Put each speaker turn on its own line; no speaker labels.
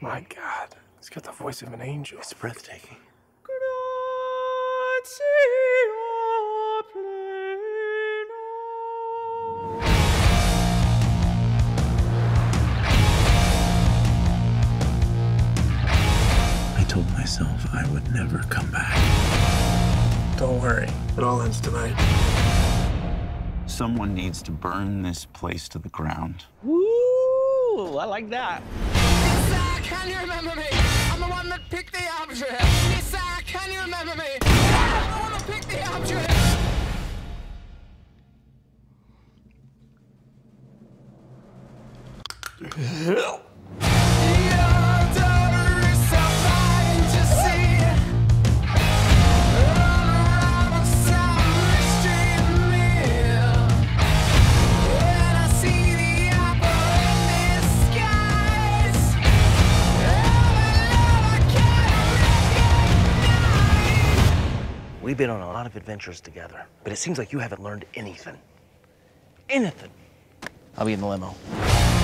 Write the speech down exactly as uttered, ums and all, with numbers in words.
My God, he's got the voice of an angel.
It's breathtaking. I told myself I would never come back.
Don't worry, it all ends tonight.
Someone needs to burn this place to the ground.
Woo! I like that.
Lisa, can you remember me? I'm the one that picked the object. Lisa, can you remember me? I'm the one that picked the object.
We've been on a lot of adventures together, but it seems like you haven't learned anything. Anything. I'll be in the limo.